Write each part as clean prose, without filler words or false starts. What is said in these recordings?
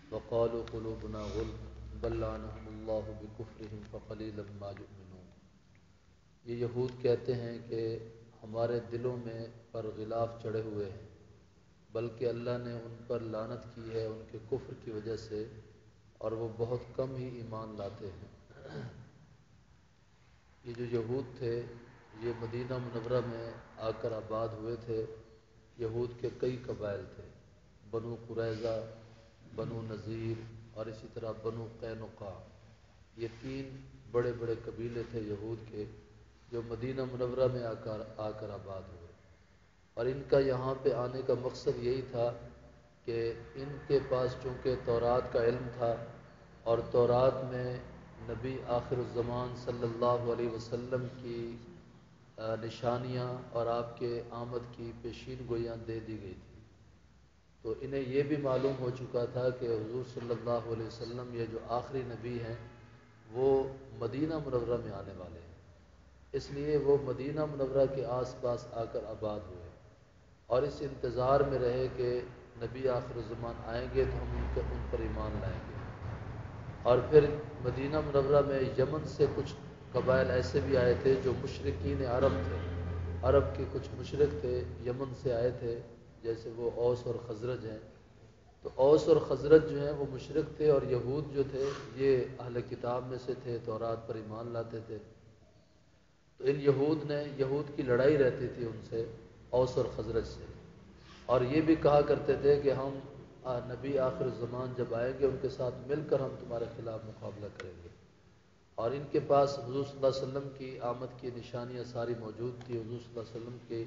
وقالوا قلوبنا غلف بل لعنهم اللہ بکفرہم فقلیلا ما یؤمنون۔ یہ یہود کہتے ہیں کہ ہمارے دلوں میں پر غلاف چڑھے ہوئے ہیں، بلکہ اللہ نے ان پر لعنت کی ہے ان کے کفر کی وجہ سے، اور وہ بہت کم ہی ایمان لاتے ہیں۔ یہ جو یہود تھے یہ مدینہ منورہ میں آ کر آباد ہوئے تھے۔ یہود کے کئی قبائل تھے، بنو قریظہ، بنو نذیر اور اسی طرح بنو قینقاع۔ یہ تین بڑے بڑے قبیلے تھے یہود کے جو مدینہ منورہ میں آ کر آباد ہوئے، اور ان کا یہاں پہ آنے کا مقصد یہی تھا کہ ان کے پاس چونکہ تورات کا علم تھا، اور تورات میں نبی آخر الزمان صلی اللہ علیہ وسلم کی نشانیاں اور آپ کے آمد کی پیشین گوئیاں دے دی گئی تھی، تو انہیں یہ بھی معلوم ہو چکا تھا کہ حضور صلی اللہ علیہ وسلم یہ جو آخری نبی ہیں وہ مدینہ منورہ میں آنے والے ہیں، اس لیے وہ مدینہ منورہ کے آس پاس آ کر آباد ہوئے، اور اس انتظار میں رہے کہ نبی آخر الزمان آئیں گے تو ہم ان پر ایمان لائیں گے۔ اور پھر مدینہ منورہ میں یمن سے کچھ قبائل ایسے بھی آئے تھے جو مشرکین عرب تھے، عرب کے کچھ مشرک تھے، یمن سے آئے تھے، جیسے وہ اوس اور خزرج ہیں۔ تو اوس اور خزرج جو ہیں وہ مشرک تھے، اور یہود جو تھے یہ اہل کتاب میں سے تھے، تورات پر ایمان لاتے تھے۔ تو ان یہود کی لڑائی رہتی تھی ان سے، اوس اور خزرج سے، اور یہ بھی کہا کرتے تھے کہ ہم نبی آخر الزمان جب آئیں گے ان کے ساتھ مل کر ہم تمہارے خلاف مقابلہ کریں گے۔ اور ان کے پاس حضور صلی اللہ علیہ وسلم کی آمد کی نشانیاں ساری موجود تھی، حضور صلی اللہ علیہ وسلم کی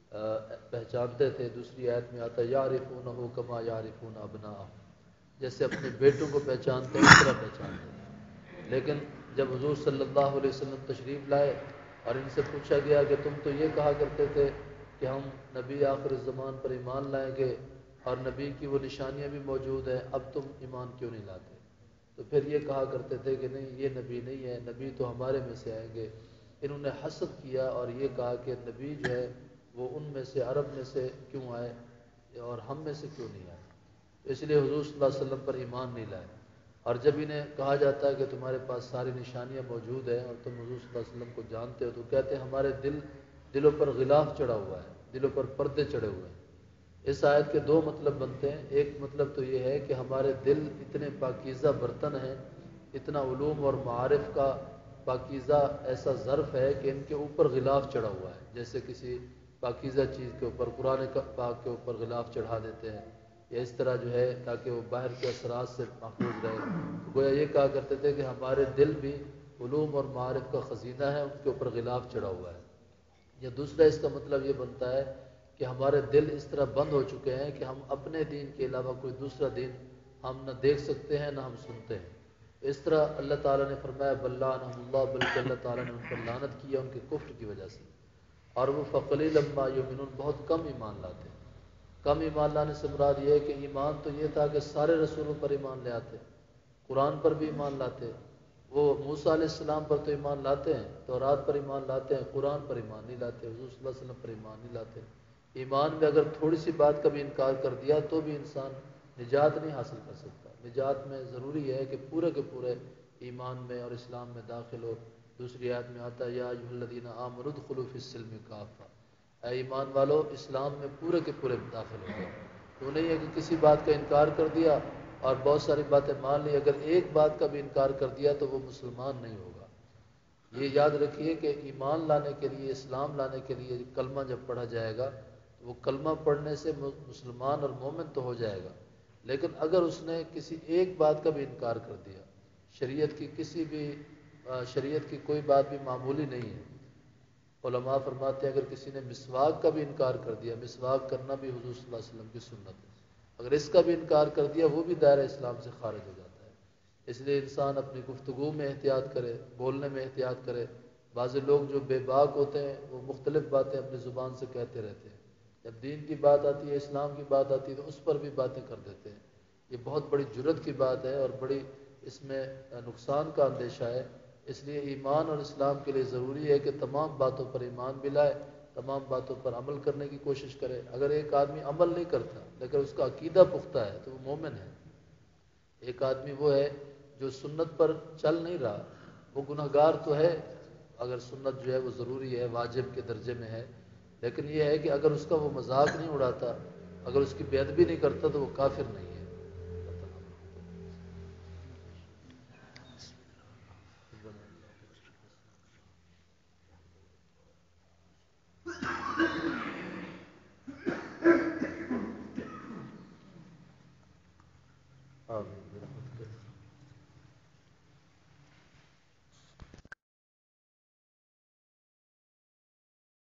پہچانتے تھے۔ دوسری آیت میں آتا ہے یعرفونہ کما یعرفون ابناءہم، جیسے اپنے بیٹوں کو پہچانتے ہیں اس طرح پہچانتے ہیں۔ لیکن جب حضور صلی اللہ علیہ وسلم تشریف لائے اور ان سے پوچھا گیا کہ تم تو یہ کہا کرتے تھے کہ ہم نبی آخر الزمان پر ایمان لائیں گے اور نبی کی وہ نشانیاں بھی موجود ہیں، اب تم ایمان کیوں نہیں لاتے؟ تو پھر یہ کہا کرتے تھے کہ نہیں یہ نبی نہیں ہے، نبی تو ہمارے میں سے آئیں گے۔ انہوں نے حسد کیا اور یہ کہا کہ نبی جو ہے وہ ان میں سے عرب میں سے کیوں آئے اور ہم میں سے کیوں نہیں آئے، اس لیے حضور صلی اللہ علیہ وسلم پر ایمان نہیں لائے۔ اور جب انہیں کہا جاتا ہے کہ تمہارے پاس ساری نشانیاں موجود ہیں اور تم حضور صلی اللہ علیہ وسلم کو جانتے ہو، تو کہتے ہیں ہمارے دلوں پر غلاف چڑھا ہوا ہے، دلوں پر پردے چڑھے ہوئے ہیں۔ اس آیت کے دو مطلب بنتے ہیں۔ ایک مطلب تو یہ ہے کہ ہمارے دل اتنے پاکیزہ برتن ہیں، اتنا علوم اور معارف کا پاکیزہ ایسا ظرف ہے کہ ان کے اوپر غلاف چڑھا ہوا ہے، جیسے کسی پاکیزہ چیز کے اوپر قرآن پاک کے اوپر غلاف چڑھا دیتے ہیں، یا اس طرح جو ہے تاکہ وہ باہر کے اثرات سے محفوظ رہے۔ تو گویا یہ کہا کرتے تھے کہ ہمارے دل بھی علوم اور معارف کا خزینہ ہے، ان کے اوپر غلاف چڑھا ہوا ہے۔ یا دوسرا اس کا مطلب یہ بنتا ہے کہ ہمارے دل اس طرح بند ہو چکے ہیں کہ ہم اپنے دین کے علاوہ کوئی دوسرا دین ہم نہ دیکھ سکتے ہیں نہ ہم سنتے ہیں۔ اس طرح اللہ تعالیٰ نے فرمایا بل لعنہم اللہ، بلکہ اللہ تعالیٰ نے ان پر لعنت کیا ان کے کفر کی وجہ سے، اور وہ فقلیلا ما یؤمنون، بہت کم ایمان لاتے ہیں۔ کم ایمان لانے سے مراد یہ ہے کہ ایمان تو یہ تھا کہ سارے رسولوں پر ایمان لے آتے، قرآن پر بھی ایمان لاتے، وہ موسیٰ علیہ السلام پر تو ایمان لاتے ہیں، تورات پر ایمان لاتے ہیں، قرآن پر ایمان نہیں لاتے، حضور صلی اللہ علیہ وسلم پر ایمان نہیں لاتے۔ ایمان میں اگر تھوڑی سی بات کا بھی انکار کر دیا تو بھی انسان نجات نہیں حاصل کر سکتا۔ نجات میں ضروری ہے کہ پورے کے پورے ایمان میں اور اسلام میں داخل ہو۔ دوسری آیت میں آتا ہے یا ایھا الذین آمنوا ادخلوا فی السلم کافہ، اے ایمان والو اسلام میں پورے کے پورے داخل ہو گئے۔ تو نہیں ہے کہ کسی بات کا انکار کر دیا اور بہت ساری باتیں مان لی، اگر ایک بات کا بھی انکار کر دیا تو وہ مسلمان نہیں ہوگا۔ یہ یاد رکھیے کہ ایمان لانے کے لیے، اسلام لانے کے لیے کلمہ جب پڑھا جائے گا تو وہ کلمہ پڑھنے سے مسلمان اور مومن تو ہو جائے گا، لیکن اگر اس نے کسی ایک بات کا بھی انکار کر دیا، شریعت کی کوئی بات بھی معمولی نہیں ہے۔ علماء فرماتے ہیں اگر کسی نے مسواک کا بھی انکار کر دیا، مسواک کرنا بھی حضور صلی اللہ علیہ وسلم کی سنت ہے، اگر اس کا بھی انکار کر دیا وہ بھی دائرہ اسلام سے خارج ہو جاتا ہے۔ اس لیے انسان اپنی گفتگو میں احتیاط کرے، بولنے میں احتیاط کرے۔ بعض لوگ جو بے باک ہوتے ہیں وہ مختلف باتیں اپنی زبان سے کہتے رہتے ہیں، جب دین کی بات آتی ہے، اسلام کی بات آتی ہے تو اس پر بھی باتیں کر دیتے ہیں۔ یہ بہت بڑی جرات کی بات ہے اور بڑی اس میں نقصان کا اندیشہ ہے۔ اس لیے ایمان اور اسلام کے لیے ضروری ہے کہ تمام باتوں پر ایمان بھی لائے، تمام باتوں پر عمل کرنے کی کوشش کرے۔ اگر ایک آدمی عمل نہیں کرتا لیکن اس کا عقیدہ پختہ ہے تو وہ مومن ہے۔ ایک آدمی وہ ہے جو سنت پر چل نہیں رہا، وہ گناہ گار تو ہے، اگر سنت جو ہے وہ ضروری ہے، واجب کے درجے میں ہے، لیکن یہ ہے کہ اگر اس کا وہ مذاق نہیں اڑاتا، اگر اس کی بے ادبی نہیں کرتا تو وہ کافر نہیں